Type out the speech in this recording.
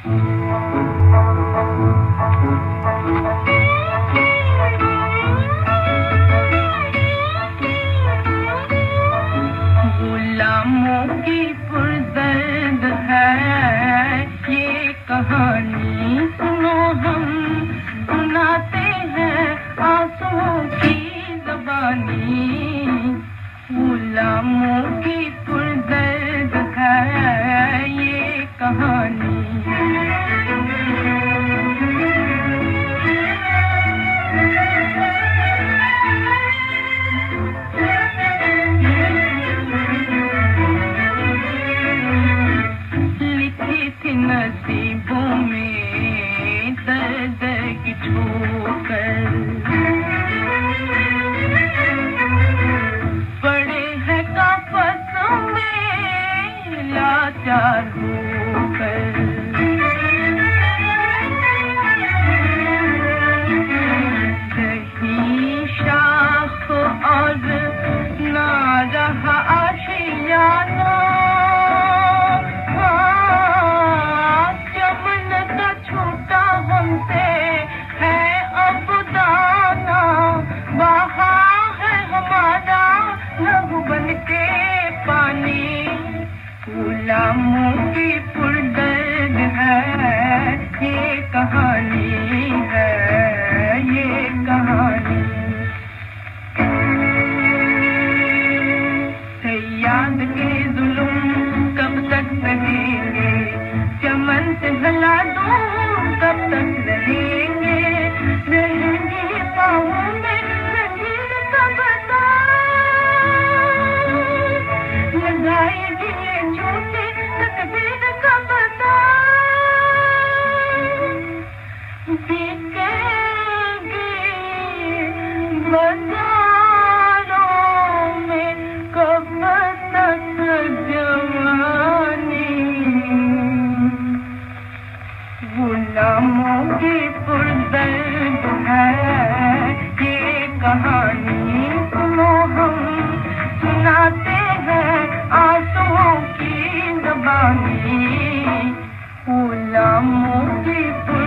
गुलामों की पुरदर्द है ये कहानी, सुनो हम सुनाते हैं आंसुओं की ज़बानी। गुलामों की पुरदर्द है ये कहानी। नसीबों में दर्द की ठोकर पड़े हैं काफत में लाचार होकर। कहीं शाख और ना रहा आशियाना, गुलामों की पुरदर्द है ये कहानी है, ये कहानी। सयाद के जुल्म कब तक रहेंगे, चमन से भला दूं कब तक रहेंगे, रहेंगे पाँवों में लकीर का बता, लगाएगी झूठे तकदीर का बता। बिकेगी बाजारों में कब तक जवानी। गुलामों की पुरदर्द है ये कहानी, सुनो हम सुनाते हैं आंसुओं की ज़बानी। गुलामों की